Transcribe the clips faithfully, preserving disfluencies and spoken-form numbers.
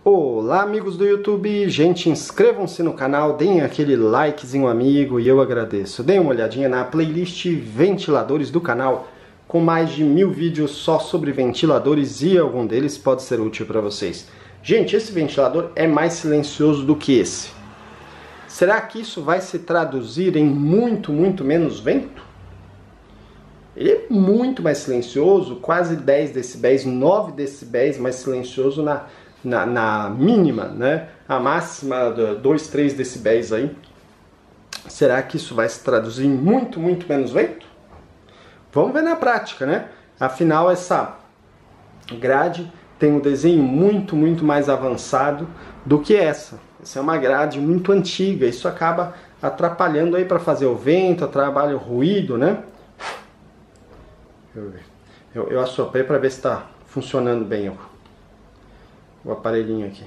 Olá amigos do YouTube, gente, inscrevam-se no canal, deem aquele likezinho amigo e eu agradeço. Deem uma olhadinha na playlist ventiladores do canal, com mais de mil vídeos só sobre ventiladores e algum deles pode ser útil para vocês. Gente, esse ventilador é mais silencioso do que esse. Será que isso vai se traduzir em muito, muito menos vento? Ele é muito mais silencioso, quase dez decibéis, nove decibéis mais silencioso na... Na, na mínima, né? A máxima dois, três decibéis aí. Será que isso vai se traduzir em muito, muito menos vento? Vamos ver na prática, né? Afinal, essa grade tem um desenho muito, muito mais avançado do que essa. Essa é uma grade muito antiga. Isso acaba atrapalhando aí para fazer o vento, atrapalha o ruído, né? Deixa eu ver. Eu, eu assoprei para ver se está funcionando bem o o aparelhinho aqui.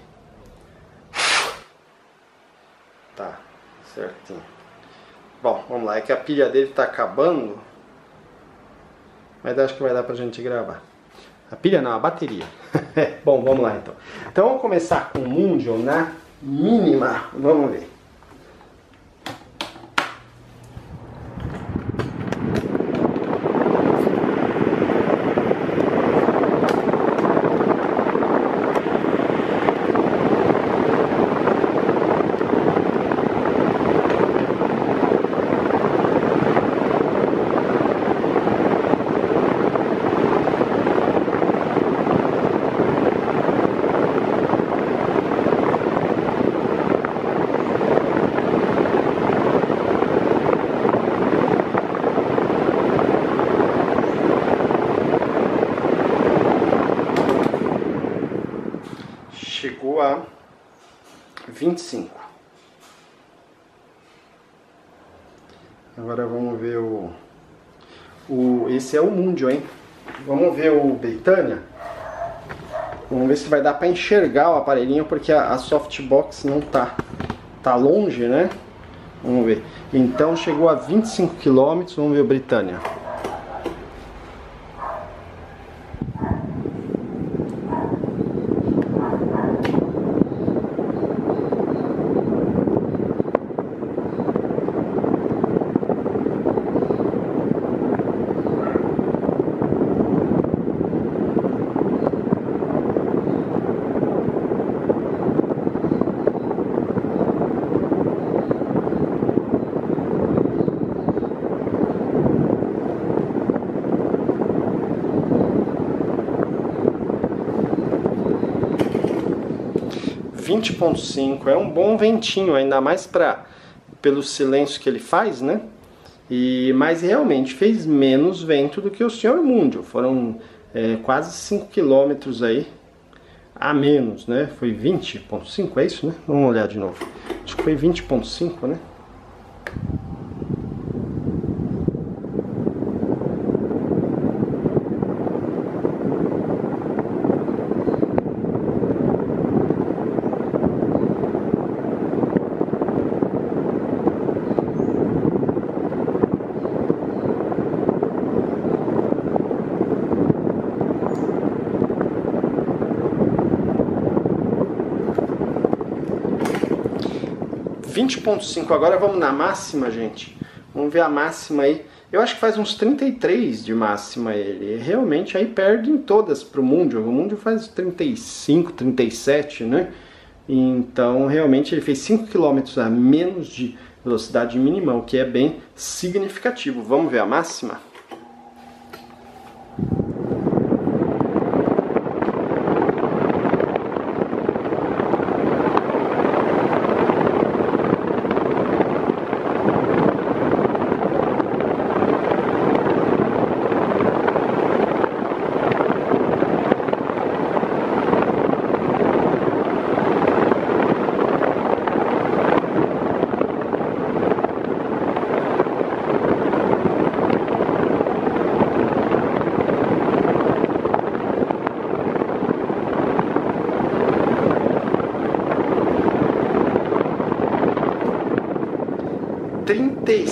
Tá, certinho. Bom, vamos lá, é que a pilha dele tá acabando, mas acho que vai dar pra gente gravar. A pilha não, a bateria. Bom, vamos lá então. Então vamos começar com o Mundial na mínima, vamos ver. Chegou a vinte e cinco. Agora vamos ver o, o... Esse é o Mundial, hein? Vamos ver o Britânia. Vamos ver se vai dar para enxergar o aparelhinho, porque a, a softbox não tá, tá longe, né? Vamos ver. Então chegou a vinte e cinco quilômetros. Vamos ver o Britânia. vinte ponto cinco, é um bom ventinho, ainda mais pra, pelo silêncio que ele faz, né? E, mas realmente fez menos vento do que o senhor Mundial. Foram é, quase cinco quilômetros aí a menos, né? Foi vinte ponto cinco, é isso, né? Vamos olhar de novo. Acho que foi vinte ponto cinco, né? vinte ponto cinco, agora vamos na máxima, gente. Vamos ver a máxima aí. Eu acho que faz uns trinta e três de máxima ele. Realmente aí perde em todas pro Mundial. O Mundial faz trinta e cinco, trinta e sete, né? Então realmente ele fez cinco quilômetros a menos de velocidade mínima, o que é bem significativo. Vamos ver a máxima? trinta e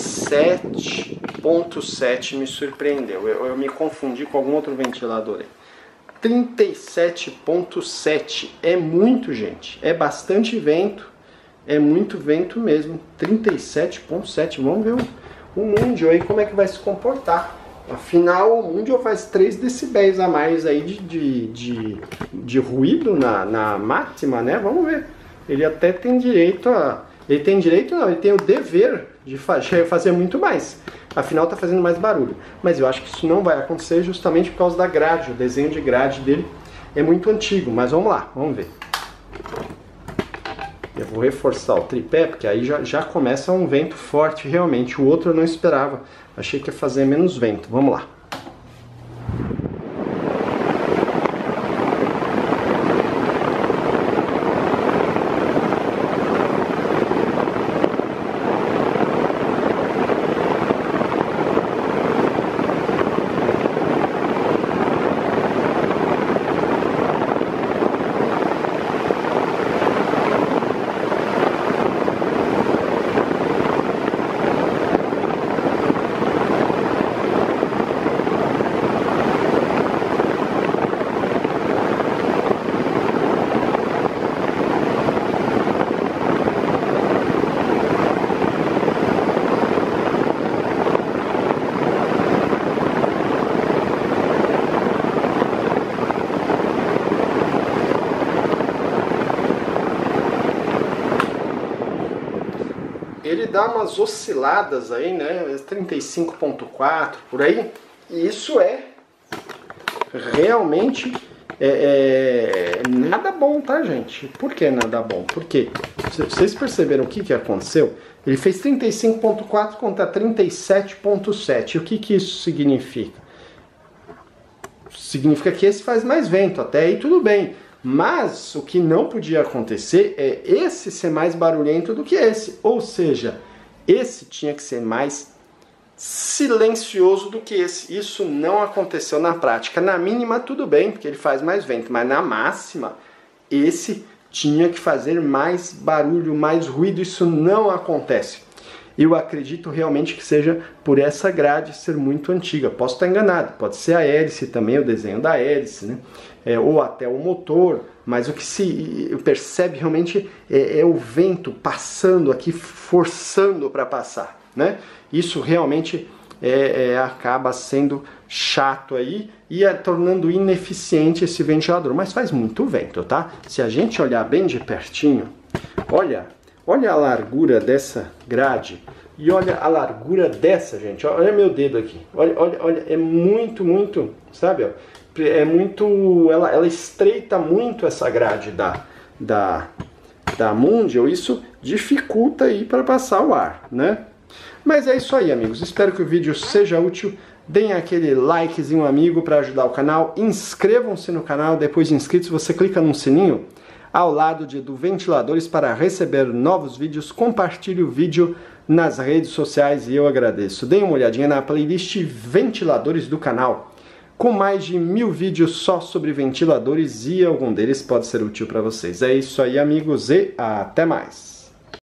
sete ponto sete me surpreendeu. Eu, eu me confundi com algum outro ventilador aí. trinta e sete ponto sete. É muito, gente. É bastante vento. É muito vento mesmo. trinta e sete ponto sete. Vamos ver o, o Mundial aí como é que vai se comportar. Afinal, o Mundial faz três decibéis a mais aí de, de, de, de ruído na, na máxima, né? Vamos ver. Ele até tem direito a... Ele tem direito não, ele tem o dever de fazer, fazer muito mais. Afinal, tá fazendo mais barulho. Mas eu acho que isso não vai acontecer justamente por causa da grade. O desenho de grade dele é muito antigo. Mas vamos lá, vamos ver. Eu vou reforçar o tripé, porque aí já, já começa um vento forte realmente. O outro eu não esperava. Achei que ia fazer menos vento. Vamos lá. Ele dá umas osciladas aí, né? trinta e cinco ponto quatro por aí. E isso é realmente é, é, nada bom, tá, gente? Por que nada bom? Porque vocês perceberam o que, que aconteceu? Ele fez trinta e cinco ponto quatro contra trinta e sete ponto sete. O que, que isso significa? Significa que esse faz mais vento, até aí tudo bem. Mas o que não podia acontecer é esse ser mais barulhento do que esse. Ou seja, esse tinha que ser mais silencioso do que esse. Isso não aconteceu na prática. Na mínima, tudo bem, porque ele faz mais vento. Mas na máxima, esse tinha que fazer mais barulho, mais ruído. Isso não acontece. Eu acredito realmente que seja por essa grade ser muito antiga. Posso estar enganado, pode ser a hélice também, o desenho da hélice, né? É, ou até o motor, mas o que se percebe realmente é, é o vento passando aqui, forçando para passar, né? Isso realmente é, é, acaba sendo chato aí e é, tornando ineficiente esse ventilador, mas faz muito vento, tá? Se a gente olhar bem de pertinho, olha... Olha a largura dessa grade e olha a largura dessa, gente. Olha meu dedo aqui. Olha, olha, olha. É muito, muito, sabe? Ó, é muito... Ela, ela estreita muito essa grade da, da, da Mundial. Isso dificulta aí para passar o ar, né? Mas é isso aí, amigos. Espero que o vídeo seja útil. Deem aquele likezinho amigo para ajudar o canal. Inscrevam-se no canal. Depois de inscritos, você clica no sininho ao lado de, do Ventiladores para receber novos vídeos. Compartilhe o vídeo nas redes sociais e eu agradeço. Deem uma olhadinha na playlist Ventiladores do canal, com mais de mil vídeos só sobre ventiladores e algum deles pode ser útil para vocês. É isso aí, amigos, e até mais!